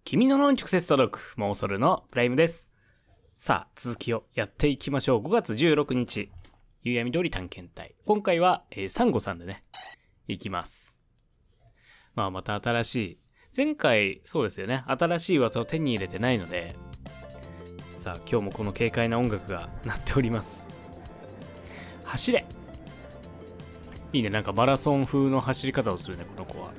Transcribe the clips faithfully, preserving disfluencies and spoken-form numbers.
君の脳に直接届くモーソルのプライムです。さあ、続きをやっていきましょう。ごがつじゅうろくにち、夕闇通り探検隊。今回は、えー、サンゴさんでね、いきます。まあ、また新しい。前回、そうですよね。新しい噂を手に入れてないので、さあ、今日もこの軽快な音楽が鳴っております。走れ！いいね、なんかマラソン風の走り方をするね、この子は。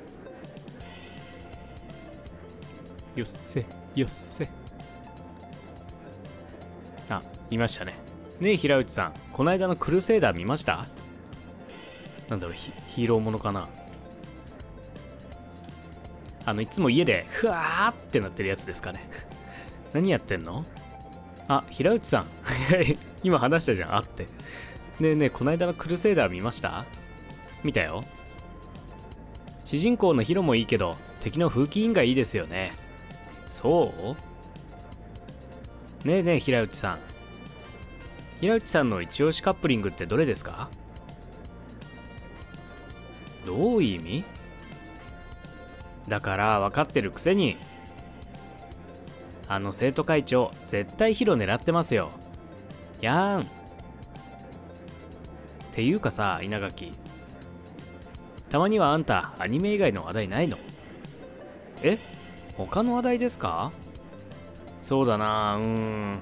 よっせ、よっせ。あ、いましたね。ねえ、平内さん、この間のクルセイダー見ました？なんだろう、ヒ、ヒーローものかな。あの、いつも家で、ふわーってなってるやつですかね。何やってんの？あ、平内さん。今話したじゃん、あって。ねえねえ、この間のクルセイダー見ました？見たよ。主人公のヒロもいいけど、敵の風紀委員がいいですよね。そうねえねえ、平内さん。平内さんの一押しカップリングってどれですか？どういう意味？だから分かってるくせに。あの生徒会長、絶対ヒロ狙ってますよ。やーん。っていうかさ、稲垣。たまにはあんた、アニメ以外の話題ないの？え？他の話題ですか？そうだな、うーん。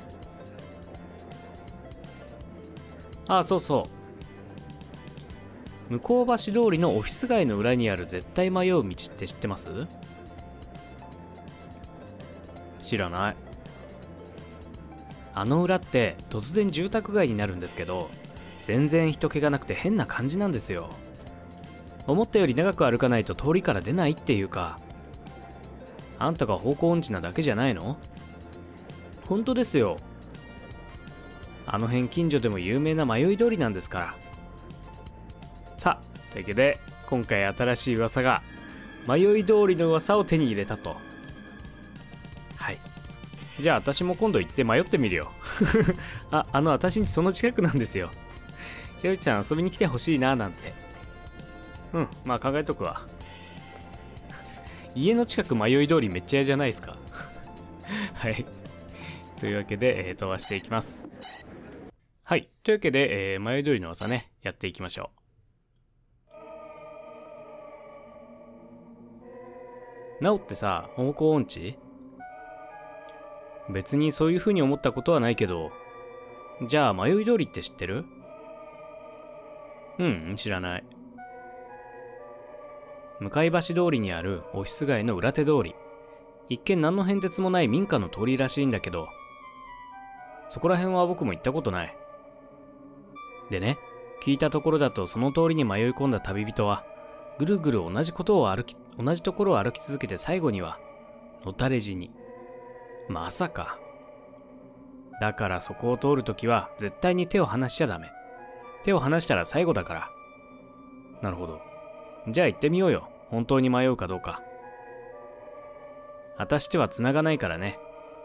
あ、そうそう。向橋通りのオフィス街の裏にある絶対迷う道って知ってます？知らない。あの裏って突然住宅街になるんですけど、全然人気がなくて変な感じなんですよ。思ったより長く歩かないと通りから出ないっていうか。あんたが方向音痴なだけじゃないの？本当ですよ。あの辺近所でも有名な迷い通りなんですから。さあ、というわけで今回新しい噂が迷い通りの噂を手に入れたと。はい。じゃあ私も今度行って迷ってみるよ。あ、あの私んちその近くなんですよ。ひろゆきさん遊びに来てほしいななんて。うん、まあ考えとくわ。家の近く迷い通りめっちゃ嫌じゃないですか？はい。というわけで、えー、飛ばしていきます。はい。というわけで、えー、迷い通りの噂ね、やっていきましょう。なおってさ、方向音痴？別にそういう風に思ったことはないけど、じゃあ迷い通りって知ってる？うん、知らない。向橋通りにあるオフィス街の裏手通り。一見何の変哲もない民家の通りらしいんだけど、そこら辺は僕も行ったことない。でね、聞いたところだとその通りに迷い込んだ旅人は、ぐるぐる同じことを歩き、同じところを歩き続けて最後には、のたれ死に。まさか。だからそこを通るときは絶対に手を離しちゃダメ。手を離したら最後だから。なるほど。じゃあ行ってみようよ。本当に迷うかどうか。私とは繋がないからね。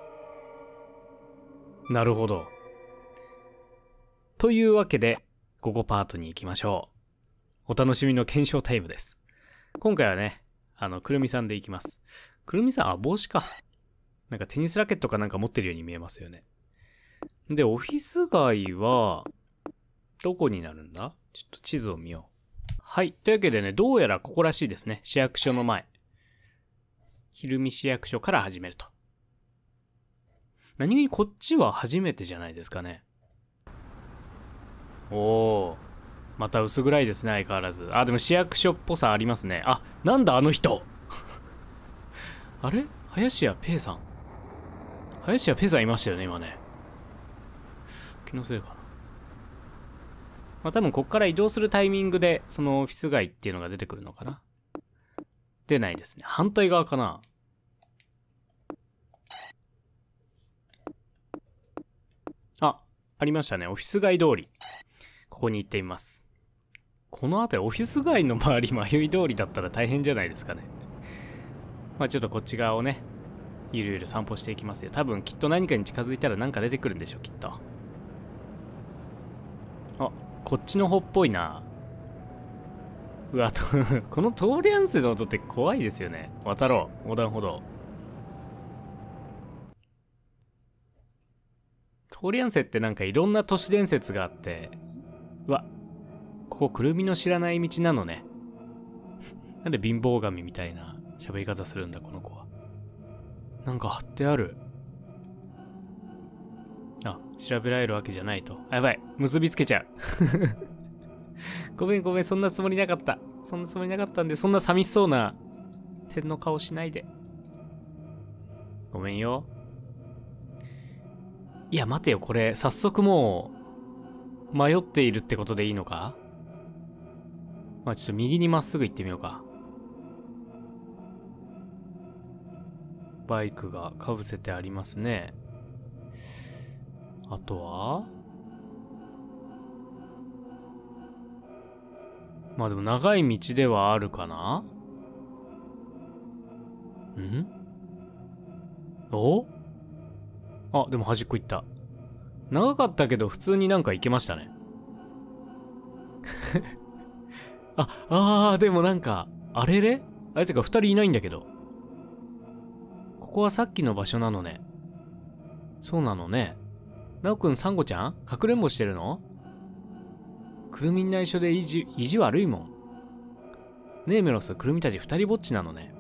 なるほど。というわけで、ここパートに行きましょう。お楽しみの検証タイムです。今回はね、あの、くるみさんで行きます。くるみさん、あ、帽子か。なんかテニスラケットかなんか持ってるように見えますよね。で、オフィス街は、どこになるんだ？ちょっと地図を見よう。はい。というわけでね、どうやらここらしいですね。市役所の前。昼見市役所から始めると。何気にこっちは初めてじゃないですかね。おー。また薄暗いですね、相変わらず。あ、でも市役所っぽさありますね。あ、なんだあの人。あれ？林家ペイさん。林家ペイさんいましたよね、今ね。気のせいかな。まあ多分こっから移動するタイミングで、そのオフィス街っていうのが出てくるのかな。出ないですね。反対側かな。あ、ありましたね。オフィス街通り。ここに行ってみます。この辺り、オフィス街の周り迷い通りだったら大変じゃないですかね。まあちょっとこっち側をね、ゆるゆる散歩していきますよ。多分きっと何かに近づいたら何か出てくるんでしょう、きっと。あ、こっちの方っぽいな。うわ、とこの通り合わせの音って怖いですよね。渡ろう。横断歩道。 トーリアンセってなんかいろんな都市伝説があって、うわ、ここくるみの知らない道なのね。なんで貧乏神みたいな喋り方するんだこの子は。なんか貼ってある。あ、調べられるわけじゃないと。あ、やばい、結びつけちゃう。ごめんごめん、そんなつもりなかった。そんなつもりなかったんで、そんな寂しそうな点の顔しないで。ごめんよ。いや、待てよ、これ、早速もう、迷っているってことでいいのか？まあちょっと右にまっすぐ行ってみようか。バイクがかぶせてありますね。あとは？まあでも長い道ではあるかな？ん？お？あ、でも端っこ行った。長かったけど普通になんか行けましたね。あ、あー、でもなんか、あれれ？あれてか二人いないんだけど。ここはさっきの場所なのね。そうなのね。なおくん、サンゴちゃん？かくれんぼしてるの？くるみに内緒で意地、意地悪いもん。ねえメロス、くるみたち二人ぼっちなのね。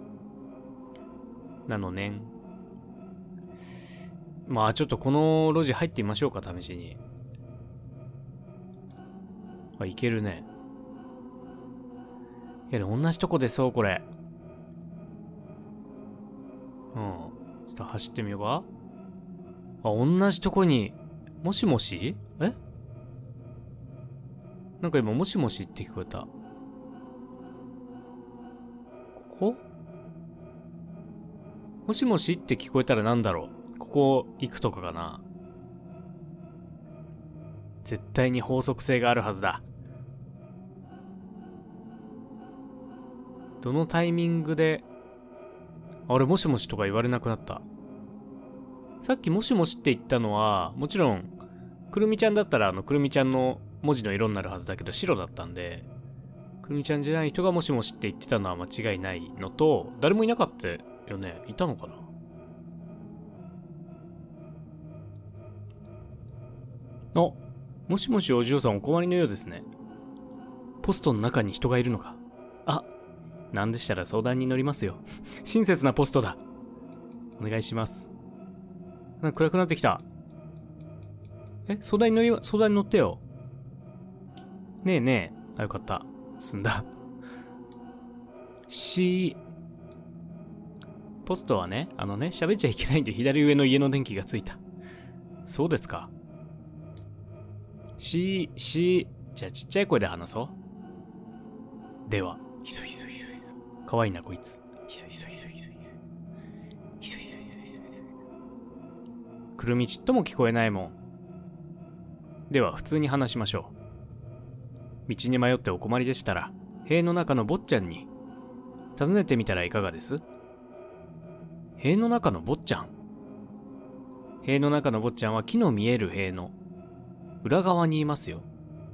なのねん。まあちょっとこの路地入ってみましょうか、試しに。あ、いけるね。いや、でも同じとこでそう、これ。うん。ちょっと走ってみようか。あ、同じとこに、もしもし？え？なんか今、もしもしって聞こえた。ここ？もしもしって聞こえたらなんだろう。ここ行くとかかな。絶対に法則性があるはずだ。どのタイミングで、あれもしもしとか言われなくなった。さっきもしもしって言ったのは、もちろん、くるみちゃんだったらあのくるみちゃんの文字の色になるはずだけど白だったんで、くるみちゃんじゃない人がもしもしって言ってたのは間違いないのと、誰もいなかったよね。いたのかな？あ、もしもしお嬢さんお困りのようですね。ポストの中に人がいるのか？あ、なんでしたら相談に乗りますよ。親切なポストだ。お願いします。なんか暗くなってきた。え、相談に乗り、相談に乗ってよ。ねえねえ。あ、よかった。済んだ。し、ポストはね、あのね、喋っちゃいけないんで左上の家の電気がついた。そうですか。し、し、じゃあちっちゃい声で話そう。では、ひそひそひそひそ。かわいいなこいつ。ひそひそひそひそひそ。ひそひそひそひそひそ。くるみちっとも聞こえないもん。では普通に話しましょう。道に迷ってお困りでしたら、塀の中の坊ちゃんに尋ねてみたらいかがです？塀の中の坊ちゃん。塀の中の坊ちゃんは木の見える塀の裏側にいますよ。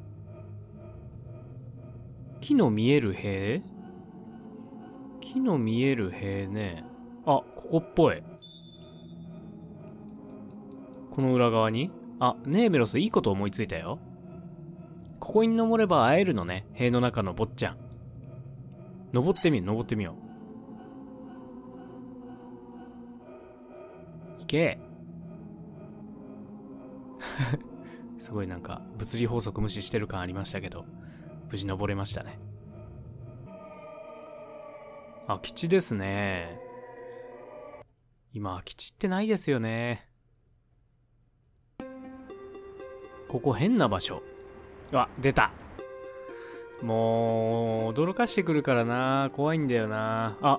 木の見える塀？木の見える塀ね。あ、ここっぽい。この裏側に？あ、ねえメロス、いいこと思いついたよ。ここに登れば会えるのね、塀の中の坊ちゃん。登ってみよう、登ってみよう。行け。すごいなんか、物理法則無視してる感ありましたけど、無事登れましたね。空き地ですね。今、空き地ってないですよね。ここ変な場所。うわ、出た。もう、驚かしてくるからな。怖いんだよな。あ、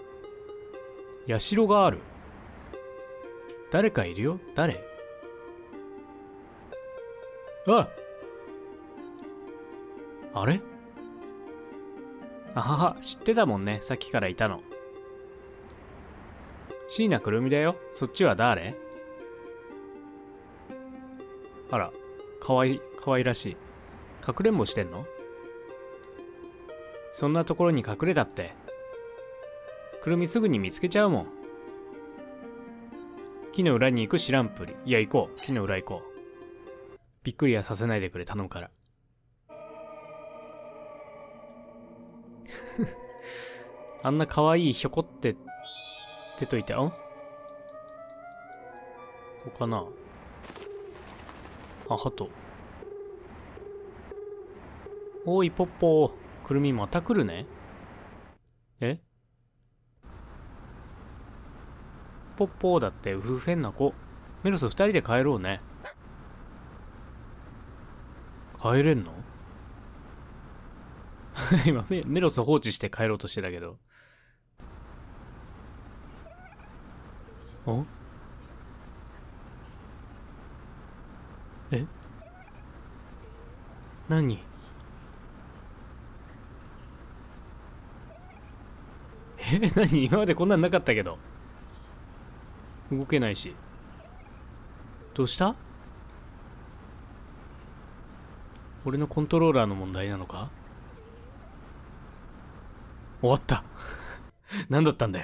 社がある。誰かいるよ。誰？ああれ？あはは、知ってたもんね。さっきからいたの。椎名くるみだよ。そっちは誰？あら、かわい、かわいらしい。かくれんぼしてんの？そんなところに隠れたって。くるみすぐに見つけちゃうもん。 木の裏に行く知らんぷり。いや、行こう。木の裏行こう。びっくりはさせないでくれ、頼むから。あんな可愛いひょこって出といて、あんここかなあ、ハト。おい、ポッポー。くるみまた来るね。えポッポーだって、うふふ変な子。メロス二人で帰ろうね。帰れんの今メ、メロス放置して帰ろうとしてたけど。おえ何え何今までこんなんなかったけど。動けないし。どうした？俺のコントローラーの問題なのか？終わった。何だったんだよ。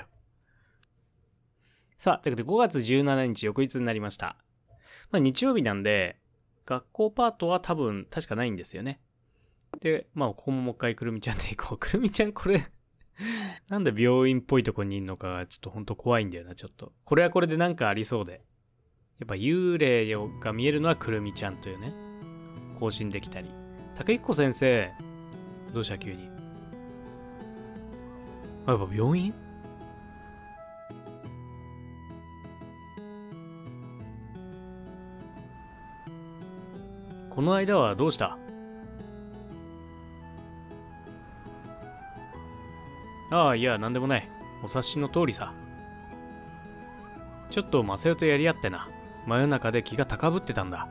さあ、ということでごがつじゅうしちにち翌日になりました。まあ日曜日なんで、学校パートは多分確かないんですよね。で、まあここももう一回くるみちゃんで行こう。くるみちゃんこれなんで病院っぽいとこにいんのかがちょっとほんと怖いんだよな、ちょっと。これはこれでなんかありそうで。やっぱ幽霊が見えるのはくるみちゃんというね。更新できたり。竹彦先生、どうした急に。あ、やっぱ病院？この間はどうした？ああ、いや、なんでもない。お察しの通りさ。ちょっとマサヨとやり合ってな。真夜中で気が高ぶってたんだ。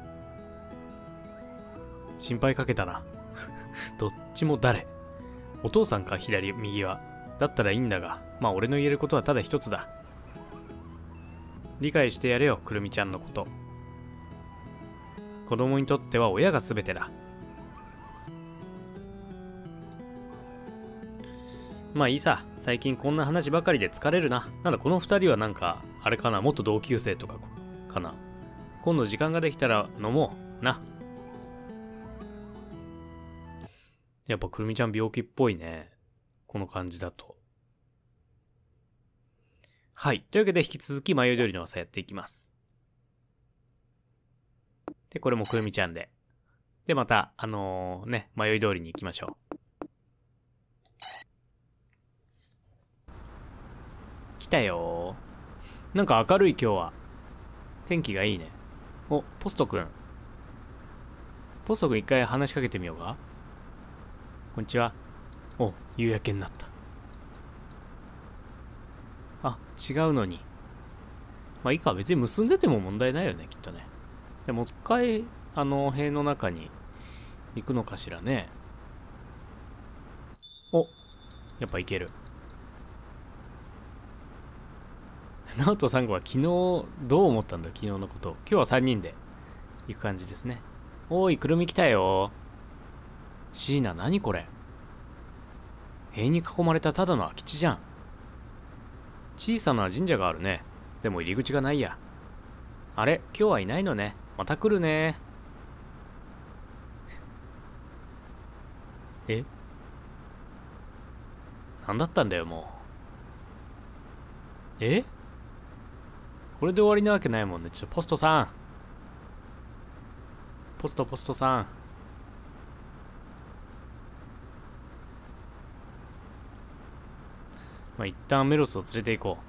心配かけたな。どっちも誰？お父さんか左、右は。だったらいいんだが、まあ俺の言えることはただ一つだ。理解してやれよ、くるみちゃんのこと。子供にとっては親が全てだ。まあいいさ。最近こんな話ばかりで疲れるな。なんだこの二人はなんか、あれかな、元同級生とかかな。今度時間ができたら飲もう。な。やっぱくるみちゃん病気っぽいね。この感じだと。はい。というわけで引き続き迷い通りの朝やっていきます。で、これもくるみちゃんで。で、また、あのー、ね、迷い通りに行きましょう。来たよー。なんか明るい今日は。天気がいいね。お、ポストくん。ポストくん一回話しかけてみようか。こんにちは。お、夕焼けになった。あ、違うのに。まあいいか、別に結んでても問題ないよね、きっとね。でもう一回、あの、塀の中に行くのかしらね。お、やっぱ行ける。ナオトさんごは昨日どう思ったんだ、昨日のこと。今日はさんにんで行く感じですね。おーい、くるみ来たよ。椎名、何これ。塀に囲まれたただの空き地じゃん。小さな神社があるね。でも入り口がないや。あれ、今日はいないのね。また来るね。え？なんだったんだよ、もう。え？これで終わりなわけないもんね。ちょっとポストさん。ポストポストさん。まあ、一旦メロスを連れて行こ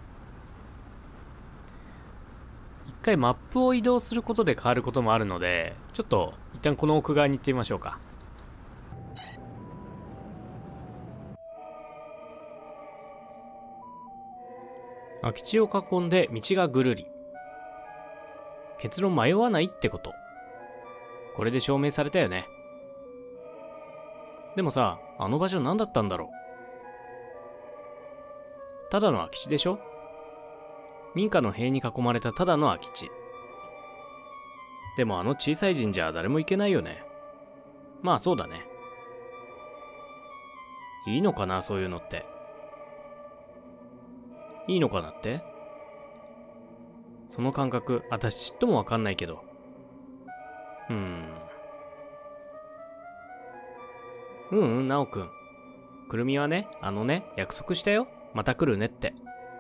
う。一回マップを移動することで変わることもあるので、ちょっと一旦この奥側に行ってみましょうか。空き地を囲んで道がぐるり。結論迷わないってこと。これで証明されたよね。でもさ、あの場所何だったんだろう。ただの空き地でしょ？民家の塀に囲まれたただの空き地。でもあの小さい神社は誰も行けないよね。まあそうだね。いいのかな、そういうのって。いいのかなって？ その感覚、私ちっともわかんないけど。うーん。うんうん、なおくん。くるみはね、あのね、約束したよ。また来るねって。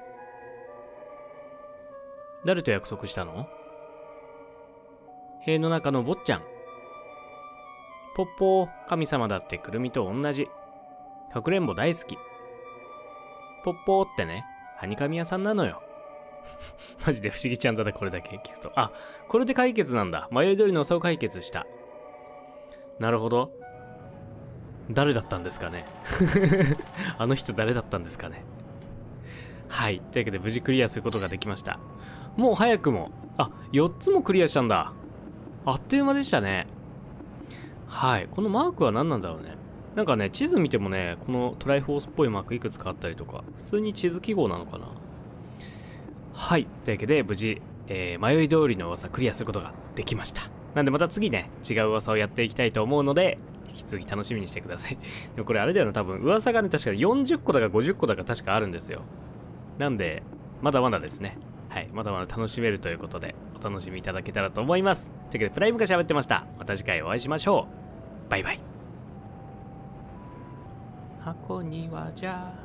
誰と約束したの？塀の中の坊ちゃん。ポッポー、神様だってくるみと同じ。かくれんぼ大好き。ポッポーってね、はにかみ屋さんなのよ。マジで不思議ちゃんだな、これだけ聞くと。あ、これで解決なんだ。迷い通りの差を解決した。なるほど。誰だったんですかね。あの人誰だったんですかね。はい。というわけで無事クリアすることができました。もう早くも、あ、よっつもクリアしたんだ。あっという間でしたね。はい。このマークは何なんだろうね。なんかね、地図見てもね、このトライフォースっぽいマークいくつかあったりとか、普通に地図記号なのかな。はい。というわけで、無事、えー、迷い通りの噂クリアすることができました。なんでまた次ね、違う噂をやっていきたいと思うので、引き続き楽しみにしてください。でもこれあれだよな、多分噂がね、確かよんじゅっこだかごじゅっこだか確かあるんですよ。なんで、まだまだですね。はい。まだまだ楽しめるということで、お楽しみいただけたらと思います。というわけで、プライムが喋ってました。また次回お会いしましょう。バイバイ。箱庭じゃ